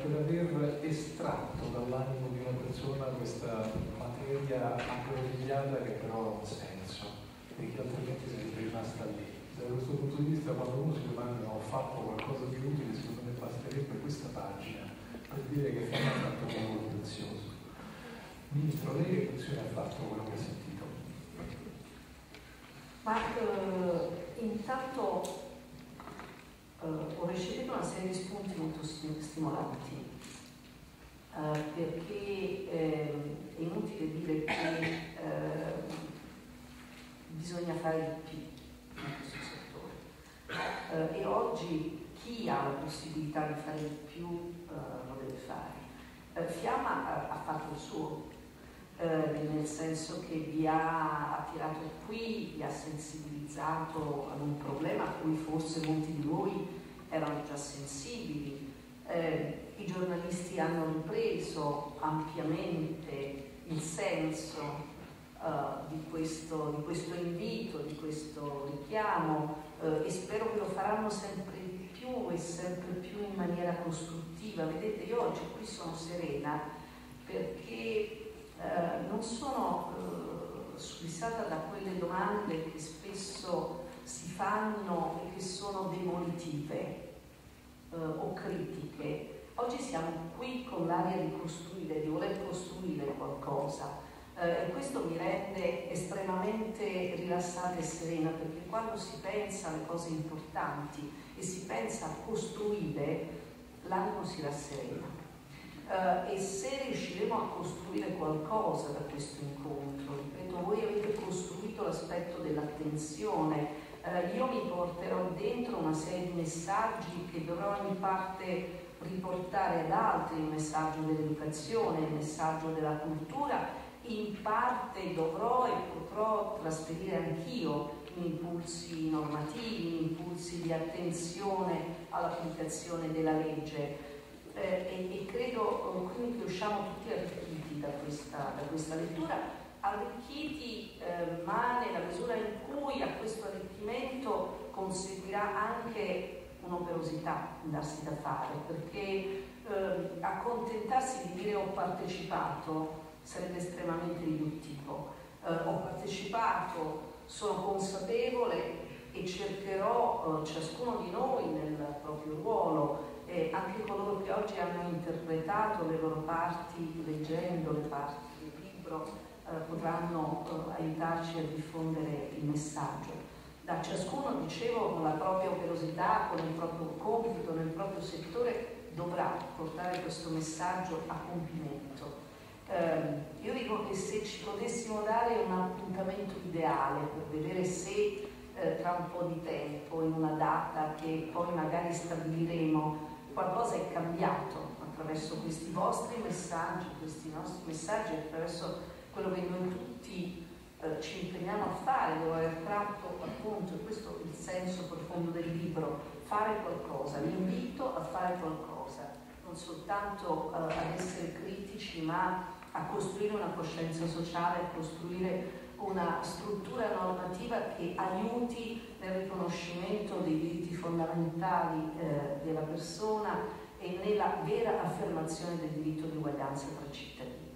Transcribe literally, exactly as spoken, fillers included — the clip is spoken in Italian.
per aver estratto dall'animo di una persona questa materia aggrovigliata che però ha un senso e che altrimenti sarebbe rimasta lì. Da questo punto di vista, quando uno si domanda ho fatto qualcosa di utile, secondo me basterebbe questa pagina per dire che Fiamma ha fatto qualcosa di prezioso. Ministro, lei che funzione ha fatto quello che ha sentito? Ma eh, intanto eh, ho ricevuto una serie di spunti molto stimolanti, eh, perché eh, è inutile dire che eh, bisogna fare di più in questo settore, eh, e oggi chi ha la possibilità di fare di più eh, lo deve fare. Eh, Fiamma ha, ha fatto il suo, eh, nel senso che vi ha attirato qui, vi ha sensibilizzato ad un problema a cui forse molti di voi erano già sensibili. Eh, I giornalisti hanno ripreso ampiamente il senso Uh, di, questo, di questo invito, di questo richiamo, uh, e spero che lo faranno sempre di più e sempre più in maniera costruttiva. Vedete, io oggi qui sono serena perché uh, non sono uh, sfissata da quelle domande che spesso si fanno e che sono demolitive uh, o critiche. Oggi siamo qui con l'aria di costruire, di voler costruire qualcosa. Uh, e questo mi rende estremamente rilassata e serena, perché quando si pensa alle cose importanti e si pensa a costruire, l'animo si rasserena. Uh, e se riusciremo a costruire qualcosa da questo incontro, ripeto, voi avete costruito l'aspetto dell'attenzione, uh, io mi porterò dentro una serie di messaggi che dovrò in parte riportare ad altri, il messaggio dell'educazione, il messaggio della cultura. In parte dovrò e potrò trasferire anch'io impulsi normativi, impulsi di attenzione all'applicazione della legge, eh, e, e credo eh, quindi che usciamo tutti arricchiti da questa, da questa lettura, arricchiti eh, ma nella misura in cui a questo arricchimento conseguirà anche un'operosità darsi da fare, perché eh, accontentarsi di dire ho partecipato sarebbe estremamente riduttivo. Eh, ho partecipato, sono consapevole e cercherò, eh, ciascuno di noi nel proprio ruolo, e eh, anche coloro che oggi hanno interpretato le loro parti, leggendo le parti del libro, eh, potranno eh, aiutarci a diffondere il messaggio. Da ciascuno, dicevo, con la propria operosità, con il proprio compito, nel proprio settore, dovrà portare questo messaggio a compimento. Uh, io dico che se ci potessimo dare un appuntamento ideale per vedere se uh, tra un po' di tempo, in una data che poi magari stabiliremo, qualcosa è cambiato attraverso questi vostri messaggi, questi nostri messaggi, attraverso quello che noi tutti uh, ci impegniamo a fare, dopo aver tratto appunto, e questo è il senso profondo del libro, fare qualcosa, l'invito a fare qualcosa, non soltanto uh, ad essere critici, ma a costruire una coscienza sociale, a costruire una struttura normativa che aiuti nel riconoscimento dei diritti fondamentali eh, della persona e nella vera affermazione del diritto di uguaglianza tra cittadini.